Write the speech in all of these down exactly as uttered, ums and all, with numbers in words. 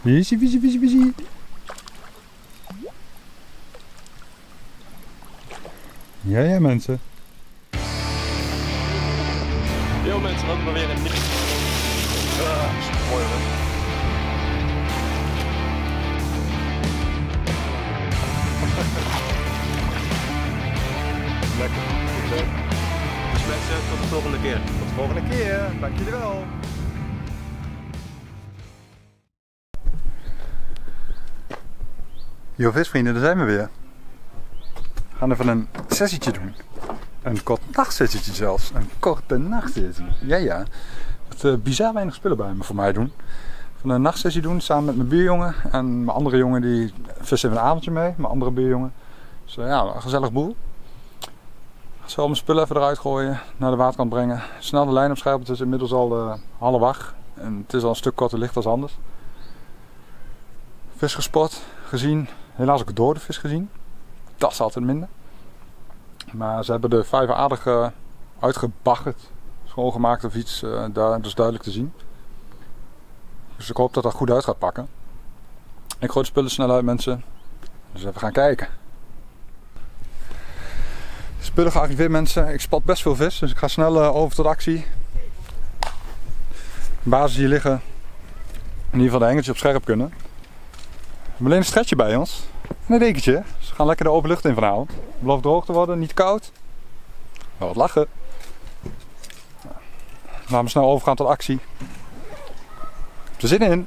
Visie, visie, visie, visie. Ja, ja mensen. Yo mensen, welkom weer in een nieuwe... Ah, is mooi hoor. Lekker. Dus mensen, tot de volgende keer. Tot de volgende keer. Dank jullie wel. Yo visvrienden, daar zijn we weer. We gaan even een sessietje doen. Een kort nachtsessietje zelfs. Een korte nachtsessie. Ja, ja. Wat uh, bizar weinig spullen bij me voor mij doen. Van een nachtsessie doen samen met mijn buurjongen. En mijn andere jongen die vist even een avondje mee. Mijn andere buurjongen. Dus uh, ja, een gezellig boel. Ik zal mijn spullen even eruit gooien. Naar de waterkant brengen. Snel de lijn opscherpen. Het is inmiddels al uh, half acht. En het is al een stuk korter licht als anders. Vis gespot. Gezien. Helaas ook dode vis gezien. Dat is altijd minder. Maar ze hebben de vijver aardig uh, uitgebaggerd, schoongemaakt of iets, uh, daar, dat is duidelijk te zien. Dus ik hoop dat dat goed uit gaat pakken. Ik gooi de spullen snel uit mensen, dus even gaan kijken. De spullen gearriveerd mensen, ik spat best veel vis, dus ik ga snel uh, over tot actie. De basis hier liggen, in ieder geval de hengeltjes op scherp kunnen. We hebben alleen een stretchje bij ons. En een dekentje. Dus we gaan lekker de open lucht in vanavond. Het belooft droog te worden, niet koud. Wel wat lachen. Nou, laten we snel overgaan tot actie. Heb er zin in.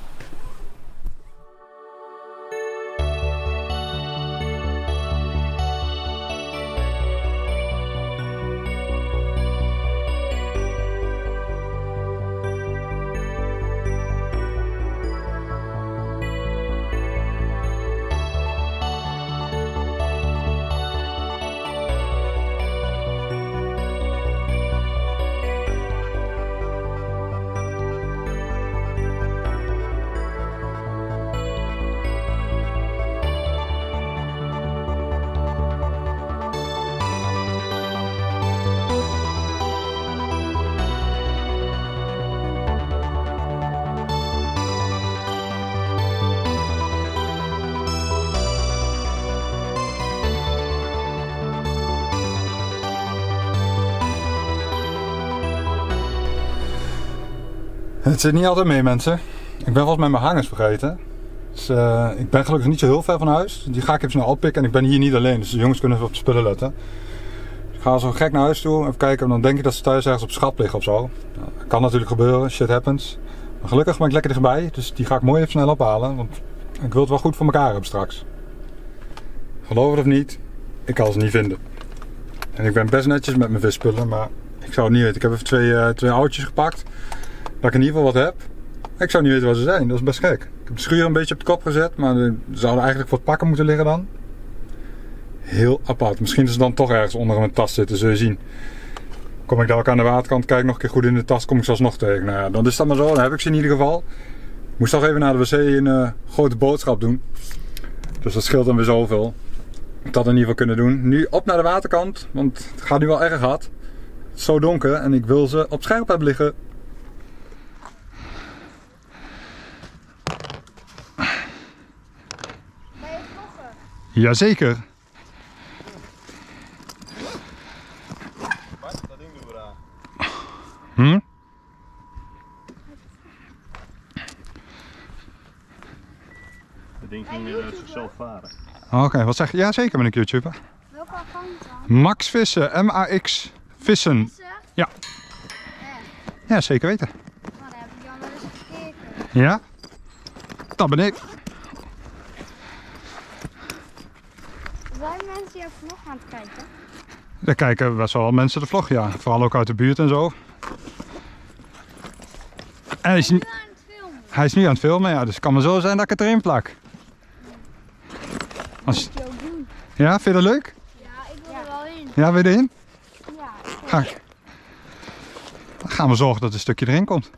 Het zit niet altijd mee mensen. Ik ben volgens mij mijn hangers vergeten. Dus, uh, ik ben gelukkig niet zo heel ver van huis. Die ga ik even snel oppikken en ik ben hier niet alleen. Dus de jongens kunnen even op de spullen letten. Dus ik ga zo gek naar huis toe. Even kijken. Dan denk ik dat ze thuis ergens op schap liggen of zo. Nou, dat kan natuurlijk gebeuren. Shit happens. Maar gelukkig ben ik lekker dichtbij. Dus die ga ik mooi even snel ophalen. Want ik wil het wel goed voor elkaar hebben straks. Geloof het of niet. Ik kan ze niet vinden. En ik ben best netjes met mijn visspullen. Maar ik zou het niet weten. Ik heb even twee, uh, twee oudjes gepakt. Dat ik in ieder geval wat heb. Ik zou niet weten waar ze zijn, dat is best gek. Ik heb de schuur een beetje op de kop gezet, maar er zouden eigenlijk wat pakken moeten liggen dan. Heel apart. Misschien is het dan toch ergens onder mijn tas zitten, zul je zien. Kom ik daar ook aan de waterkant, kijk nog een keer goed in de tas, kom ik zelfs nog tegen. Nou ja, dan is dat maar zo, dan heb ik ze in ieder geval. Ik moest toch even naar de wc een uh, grote boodschap doen. Dus dat scheelt dan weer zoveel. Ik dat in ieder geval kunnen doen. Nu op naar de waterkant, want het gaat nu wel erg hard. Het is zo donker en ik wil ze op scherp hebben liggen. Jazeker. Wat? Dat ding doen we daar. Hm? Dat ding ging weer uit zichzelf varen. Oké, okay, wat zeg je? Ja, zeker ben ik YouTuber. Welke account dan? Max Vissen, M A X Vissen. Vissen? Ja. Echt? Ja, zeker weten. Oh, daar heb ik dan wel eens gekeken. Ja? Dat ben ik. Zijn mensen jouw vlog aan het kijken? Er kijken best wel mensen de vlog, ja. Vooral ook uit de buurt en zo. En hij is, Ben nu, je aan het filmen? hij is nu aan het filmen, ja. Dus het kan maar zo zijn dat ik het erin plak. Als, Dat moet je ook doen. ja, vind je dat leuk? Ja, ik wil er wel in. Ja, wil je erin? Ja. Ga ik. Dan gaan we zorgen dat het een stukje erin komt.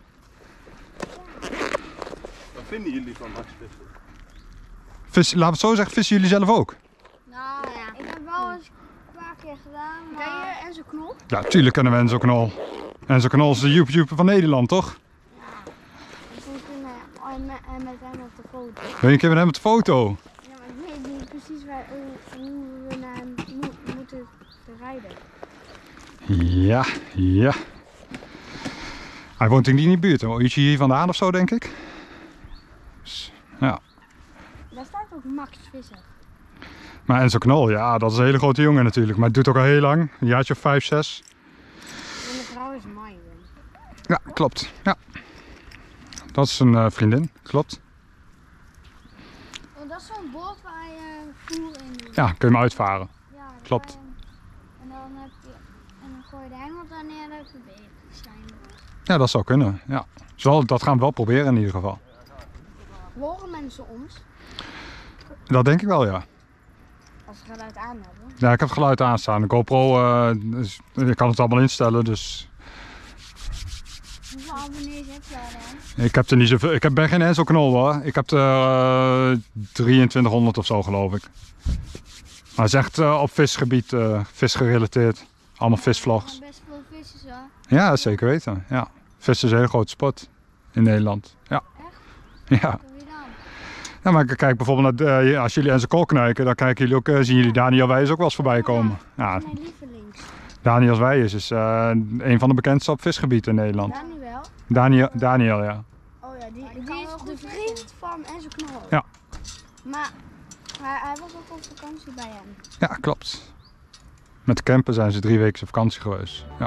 Wat vinden jullie van Max Vissen? Vis, laten we het zo zeggen, vissen jullie zelf ook? Nou ja, ik heb wel eens een paar keer gedaan. Maar... Ken je Enzo Knol? Ja, tuurlijk kennen we Enzo Knol. Enzo Knol is de YouTube van Nederland, toch? Ja. Ik vond toen en met, en met hem op de foto. Wil je een keer met hem op de foto? Ja, maar ik weet niet precies waar, hoe, hoe we naar hem mo moeten rijden. Ja, ja. Hij woont denk ik niet in de buurt, een uurtje hier vandaan of zo, denk ik. Dus, ja. Daar staat ook Max Visser. Maar Enzo Knol, ja, dat is een hele grote jongen natuurlijk. Maar het doet ook al heel lang, een jaartje of vijf, zes. En de vrouw is Myron. Ja, klopt. Ja. Dat is een uh, vriendin, klopt. Oh, dat is zo'n boot waar je voer in doet. Ja, kun je hem uitvaren. Ja, Klopt. waar je- En dan, heb je, en dan gooi je de hengel daar neer en dan heb je beter zijn. Ja, dat zou kunnen, ja. Zal, dat gaan we wel proberen in ieder geval. Horen mensen ons Dat denk ik wel, ja. als ze geluid aan hebben? Ja, ik heb het geluid aanstaan. De GoPro, uh, dus, je kan het allemaal instellen, dus... Hoeveel abonnees heb je al dan? Ik heb er niet zoveel. Ik heb, ben geen Enzo Knol hoor. Ik heb er uh, drieëntwintighonderd of zo geloof ik. Maar het is echt uh, op visgebied, uh, visgerelateerd. Allemaal visvlogs. Best veel visjes hoor. Ja, zeker weten. Ja. Vissen is een hele grote sport in Nederland. Ja. Echt? Ja. Wie dan? Ja, maar kijk bijvoorbeeld naar, uh, als jullie Enzo Knol knijken, dan kijken jullie ook, uh, zien jullie Daniel Wijs ook wel eens voorbij komen. Ja, Mijn lievelings. Daniel Wijs is uh, een van de bekendste op visgebied in Nederland. Dani wel. Daniel, Daniel ja. Oh ja, die, die is de vriend van Enzo Knol. Ja. Maar hij, hij was ook op vakantie bij hem. Ja, klopt. Met de camper zijn ze drie weken op vakantie geweest. Ja.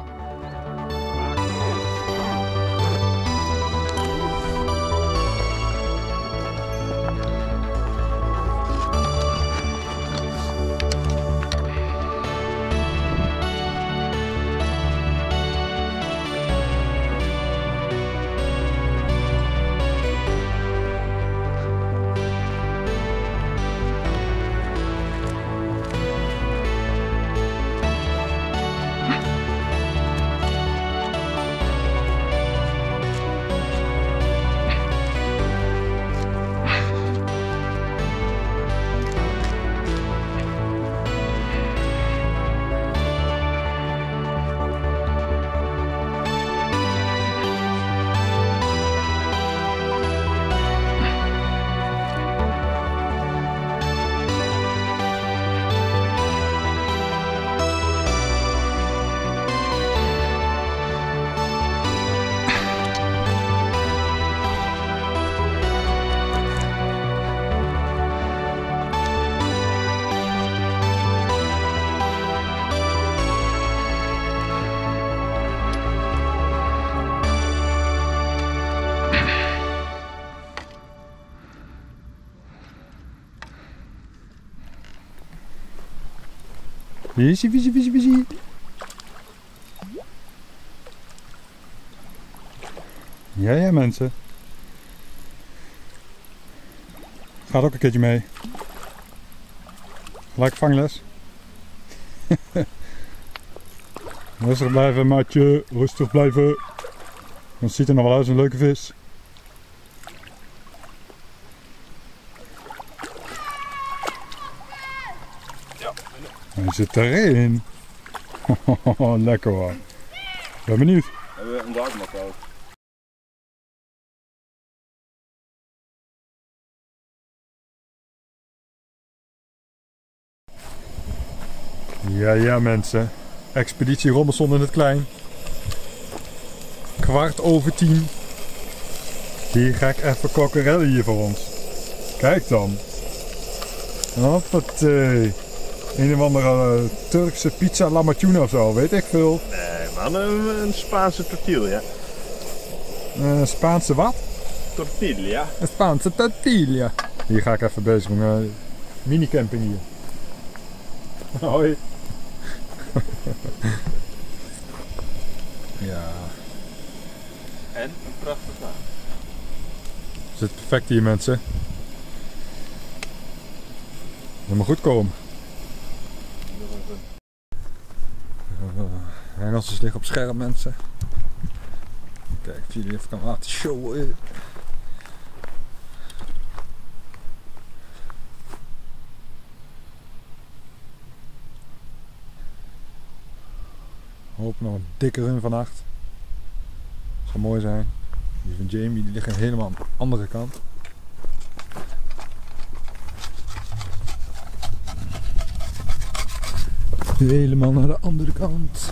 Visie, visie, visie, visie. Ja, ja mensen. Gaat ook een keertje mee. Gelijk vangles. Rustig blijven, maatje. Rustig blijven. Want het ziet er nog wel uit als een leuke vis. Hij zit erin. Lekker hoor. Ben benieuwd. Hebben we een dartmat ook? Ja, ja mensen. Expeditie Robinson in het klein. Kwart over tien. Hier ga ik even kokkerellen hier voor ons. Kijk dan. Hoppatee. Een of andere uh, Turkse pizza lamacuna of zo, weet ik veel. Nee man, een, een Spaanse tortilla. Uh, Spaanse wat? Tortilla? Een Spaanse tortilla. Hier ga ik even bezig met een uh, minicamping hier. Hoi. Ja. En een prachtig naam. Het zit perfect hier mensen. Het moet goed komen. Uh, Engelsjes liggen op scherm mensen. Kijk of jullie even kan laten showen. Hoop nog een dikke run vannacht. Zou mooi zijn. Die van Jamie die liggen helemaal aan de andere kant. Helemaal naar de andere kant.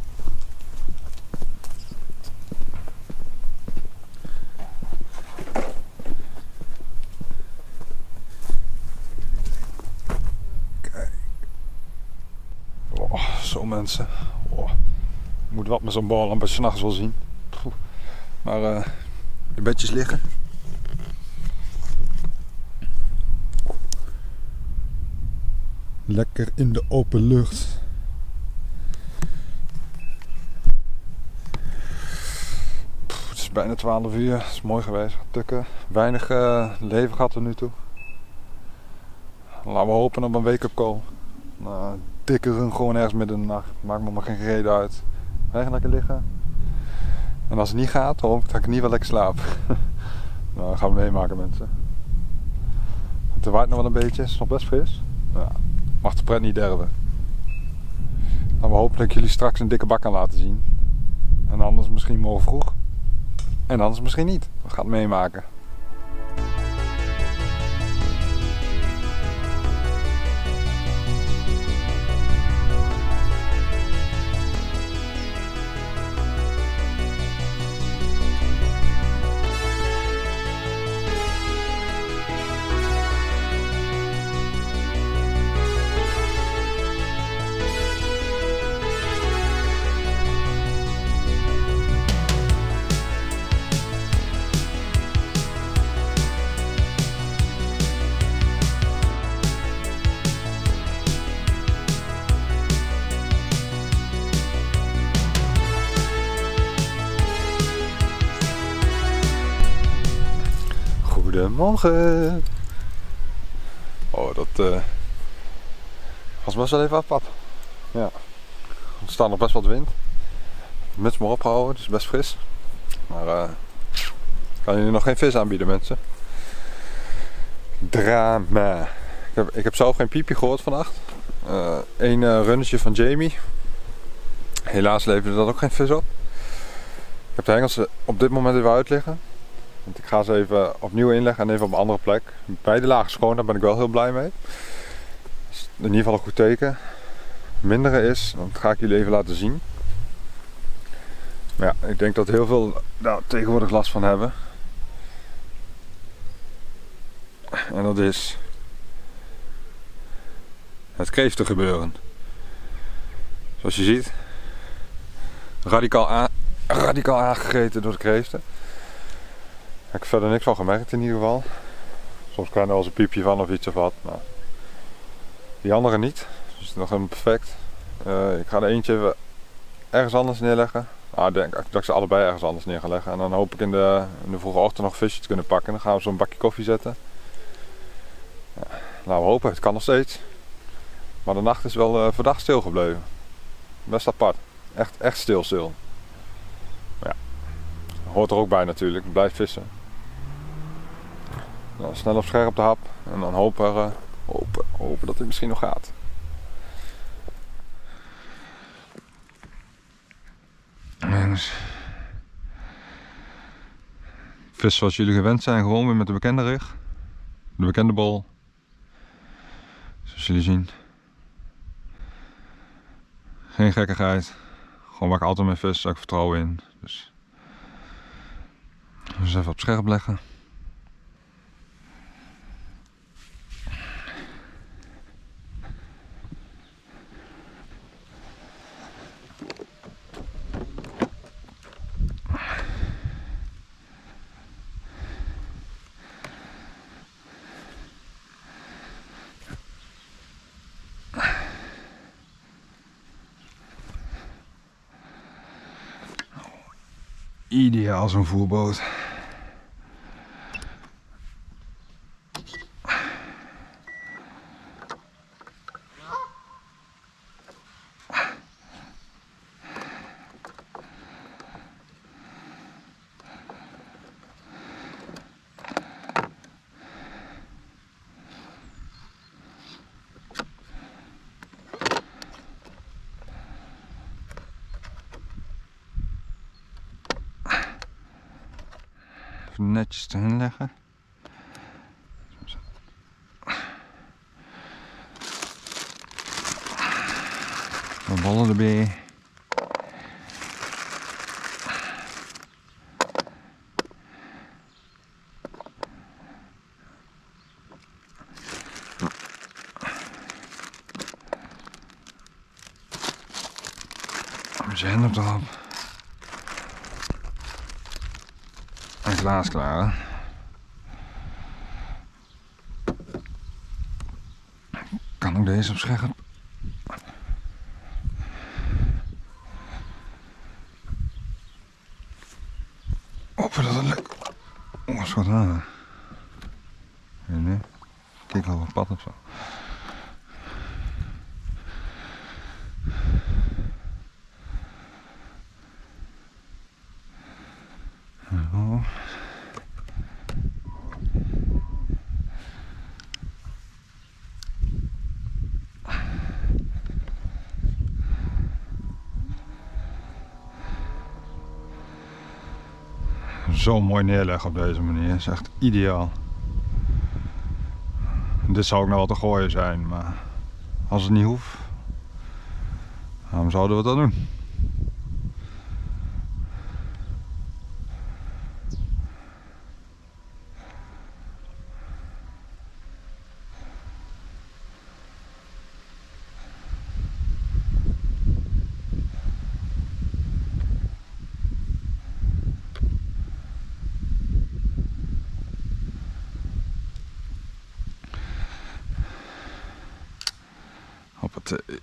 Kijk. Oh, zo mensen. Oh. Ik moet wat met zo'n bal een beetje 's nachts wel zien. Poeh. Maar uh, de bedjes liggen. Lekker in de open lucht. Pff, het is bijna twaalf uur. Het is mooi geweest. Tukken. Weinig uh, leven gehad tot nu toe. Laten we hopen op een wake-up call. Nou, dikke run gewoon ergens midden in de nacht. Maakt me maar geen reden uit. Wij gaan lekker liggen. En als het niet gaat, dan hoop ik dat ik niet wel lekker slaap. Nou, dat gaan we meemaken mensen. Het waait nog wel een beetje. Het is nog best fris. Ja. Mag de pret niet derven. Dan we hopen dat ik jullie straks een dikke bak kan laten zien. En anders misschien morgen vroeg. En anders misschien niet. We gaan het meemaken. Goedemorgen. Oh, dat uh, was best wel even apart. Ja. Er staat nog best wat wind. De muts maar opgehouden, het is best fris. Maar uh, ik kan jullie nog geen vis aanbieden mensen. Drama. Ik heb, ik heb zelf geen piepje gehoord vannacht. Uh, Eén uh, runnetje van Jamie. Helaas leverde dat ook geen vis op. Ik heb de hengels op dit moment even uit liggen. Want ik ga ze even opnieuw inleggen en even op een andere plek. Beide lagen schoon, daar ben ik wel heel blij mee. Dat is in ieder geval een goed teken. Het mindere is, dat ga ik jullie even laten zien. Maar ja, ik denk dat heel veel daar tegenwoordig last van hebben. En dat is het kreeften gebeuren. Zoals je ziet, radicaal, aan, radicaal aangegeten door de kreeften. Ik heb verder niks van gemerkt in ieder geval. Soms kan er wel eens een piepje van of iets of wat. Maar die andere niet. Dus het is nog helemaal perfect. Uh, ik ga er eentje even ergens anders neerleggen. Nou, ik denk dat ik ze allebei ergens anders neer ga leggen. En dan hoop ik in de, in de vroege ochtend nog visjes te kunnen pakken. Dan gaan we zo'n bakje koffie zetten. Ja, laten we hopen, het kan nog steeds. Maar de nacht is wel uh, verdacht stil gebleven. Best apart. Echt, echt stil stil. Ja. Hoort er ook bij natuurlijk, blijf vissen. Dan snel op scherp de hap en dan hopen, uh, hopen, hopen dat het misschien nog gaat. Jongens. Vis zoals jullie gewend zijn, gewoon weer met de bekende rig. De bekende bol. Zoals jullie zien. Geen gekkigheid. Gewoon waar ik altijd mee vis, daar heb ik vertrouwen in. Dus dus even op scherp leggen. Ideaal zo'n voerboot. even netjes erin leggen. De ballen erbij. Zijn er erop. En glaas klaar. Kan ook deze op scherp. Op dat het lukt. Oh, wat goed aan. Nee, nee. Kijk al wat pad op zo. Oh. Zo mooi neerleggen op deze manier, is echt ideaal. Dit zou ook nog wel te gooien zijn, maar als het niet hoeft, waarom zouden we dat doen? Hoppatee.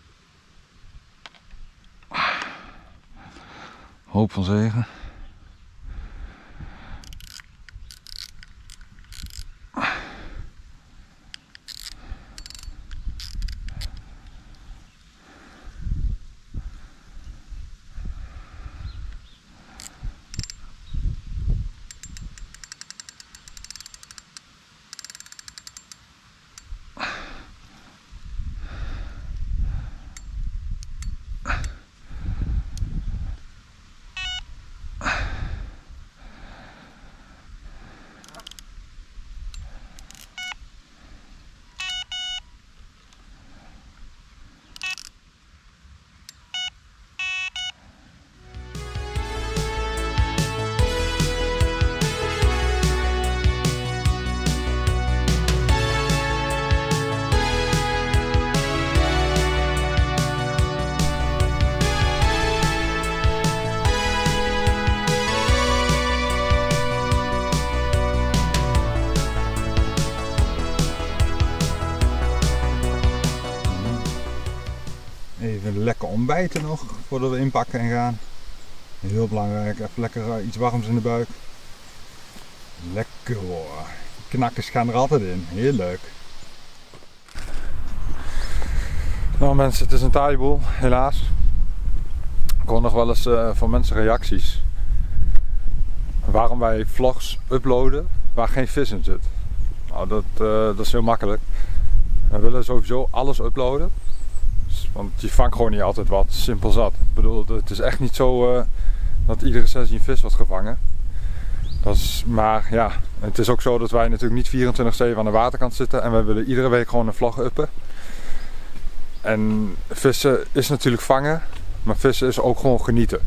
Hoop van zegen. Even lekker ontbijten nog voordat we inpakken en gaan. Heel belangrijk, even lekker iets warms in de buik. Lekker hoor. Knakkers gaan er altijd in, heel leuk. Nou mensen, het is een taaie boel, helaas. Ik hoor nog wel eens uh, van mensen reacties. Waarom wij vlogs uploaden waar geen vis in zit. Nou, dat, uh, dat is heel makkelijk. We willen sowieso alles uploaden. Want je vangt gewoon niet altijd wat, simpel zat. Ik bedoel, het is echt niet zo uh, dat iedere sessie een vis wordt gevangen. Dat is, maar ja, het is ook zo dat wij natuurlijk niet vierentwintig zeven aan de waterkant zitten. En wij willen iedere week gewoon een vlog uppen. En vissen is natuurlijk vangen, maar vissen is ook gewoon genieten.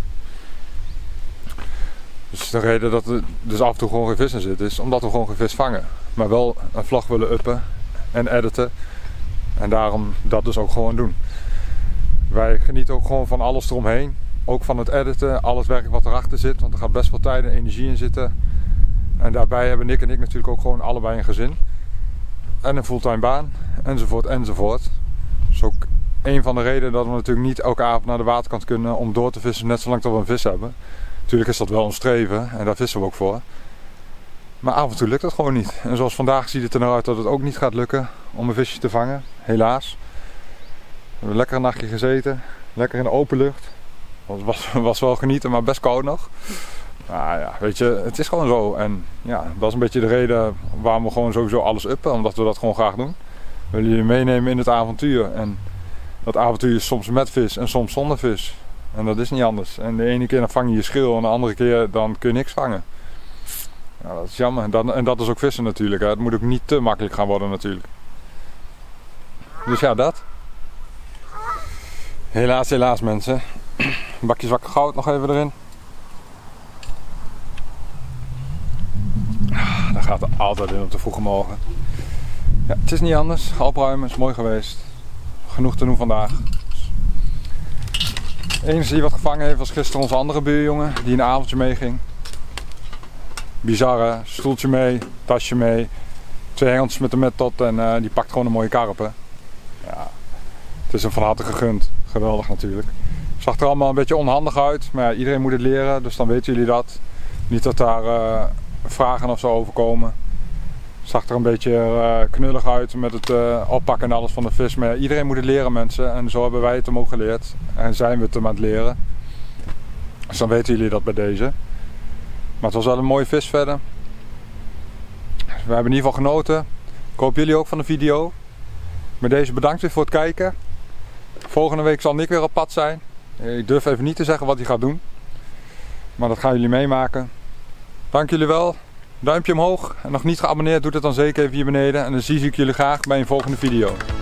Dus de reden dat er dus af en toe gewoon geen vis in zit, is omdat we gewoon geen vis vangen. Maar wel een vlog willen uppen en editen. En daarom dat dus ook gewoon doen. Wij genieten ook gewoon van alles eromheen. Ook van het editen, alles werk wat erachter zit. Want er gaat best wel tijd en energie in zitten. En daarbij hebben Nick en ik natuurlijk ook gewoon allebei een gezin. En een fulltime baan. Enzovoort enzovoort. Dat is ook een van de redenen dat we natuurlijk niet elke avond naar de waterkant kunnen om door te vissen. Net zolang dat we een vis hebben. Natuurlijk is dat wel een streven en daar vissen we ook voor. Maar af en toe lukt het gewoon niet. En zoals vandaag ziet het er nou uit dat het ook niet gaat lukken om een visje te vangen. Helaas. We hebben lekker een nachtje gezeten. Lekker in de open lucht. Het was, was wel genieten, maar best koud nog. Nou ja, weet je, het is gewoon zo. En ja, dat is een beetje de reden waarom we gewoon sowieso alles uppen. Omdat we dat gewoon graag doen. We willen je meenemen in het avontuur. En dat avontuur is soms met vis en soms zonder vis. En dat is niet anders. En de ene keer dan vang je je schil en de andere keer dan kun je niks vangen. Ja, dat is jammer. En dat, en dat is ook vissen natuurlijk. Hè. Het moet ook niet te makkelijk gaan worden natuurlijk. Dus ja, dat. Helaas, helaas mensen. Een bakje zwakke goud nog even erin. Daar gaat er altijd in op de vroege morgen. Ja, het is niet anders. Opruimen is mooi geweest. Genoeg te doen vandaag. De enige die wat gevangen heeft was gisteren onze andere buurjongen die een avondje meeging. Bizarre, stoeltje mee, tasje mee, twee hengeltjes met de met tot en uh, die pakt gewoon een mooie karpen. Ja, het is hem van harte gegund. Geweldig natuurlijk. Het zag er allemaal een beetje onhandig uit, maar ja, iedereen moet het leren, dus dan weten jullie dat. Niet dat daar uh, vragen of zo over komen. Het zag er een beetje uh, knullig uit met het uh, oppakken en alles van de vis, maar ja, iedereen moet het leren mensen en zo hebben wij het hem ook geleerd. En zijn we het hem aan het leren. Dus dan weten jullie dat bij deze. Maar het was wel een mooie vis verder. We hebben in ieder geval genoten. Ik hoop jullie ook van de video. Met deze bedankt weer voor het kijken. Volgende week zal Nick weer op pad zijn. Ik durf even niet te zeggen wat hij gaat doen. Maar dat gaan jullie meemaken. Dank jullie wel. Duimpje omhoog. En nog niet geabonneerd, doe het dan zeker even hier beneden. En dan zie ik jullie graag bij een volgende video.